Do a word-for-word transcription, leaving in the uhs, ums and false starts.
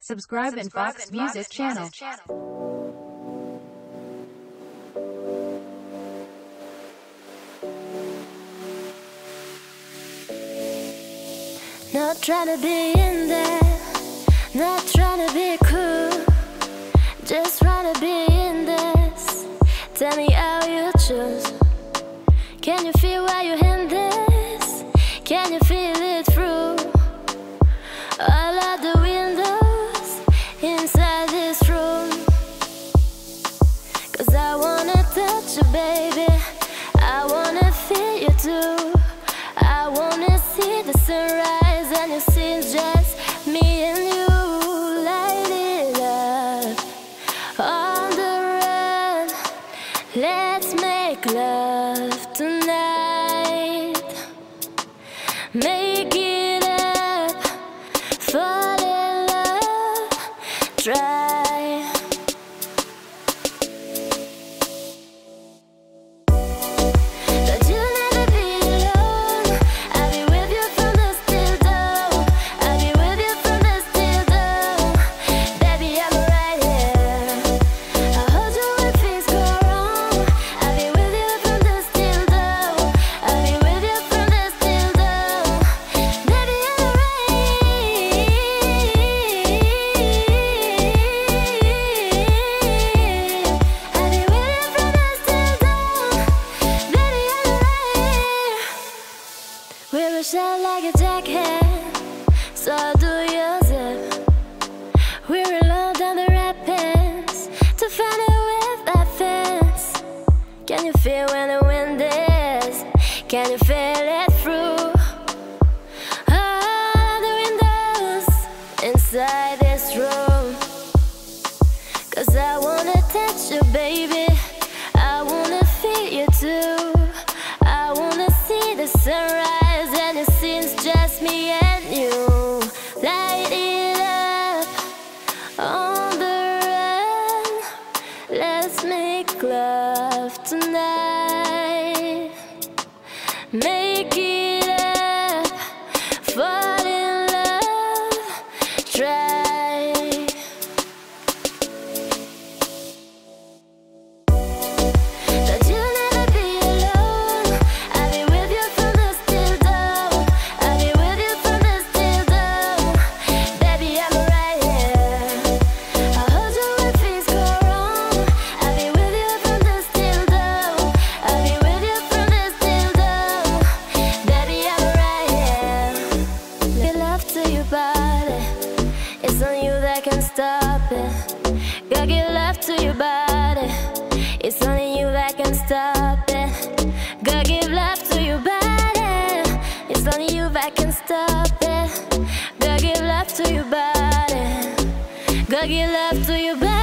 Subscribe in Fox Music channel. Not trying to be in there, not trying to be cool, just trying to be in this. Tell me how you choose. Can you feel why you're in this? Can you feel it through all of the windows inside this room? Cause I wanna touch you, baby, I wanna feel you too. I wanna see the sunrise and you see it's just me and you. Light it up on the run, let's make love tonight. Make it up, fall in love, try. But you'll never be alone. I'll be with you from dusk till dawn. I'll be with you from dusk till dawn. Baby, I'm right here. I'll hold you when things go wrong. I'll be with you from dusk till dawn. I'll be with you from dusk till dawn. Baby, I'm right here. I'll be with you from dusk till dawn. Baby, I'm right here. We will shine like a jacket, so do yours up. We will roll down the rapids to find a with that fence. Can you feel when the wind is? Can you feel it through all the windows inside this room? Cause I wanna touch you, baby, I wanna feel you too. I wanna see the sunrise and it seems just me and you. Light it up on the run, let's make love tonight. Make it up, fall in love, try. But you'll never be alone. I'll be with you from dusk till dawn. I'll be with you from dusk till dawn. Baby, I'm right here. I'll hold you when things go wrong. I'll be with you from dusk till dawn. I'll be with you from dusk till dawn. Baby, I'm right here. Give love to your body, it's only you that can stop it. Gotta give love to your body, it's only you that can stop it. Gotta give love to your body, it's only you that can stop it. Gotta give love to your body, gotta give love to your body.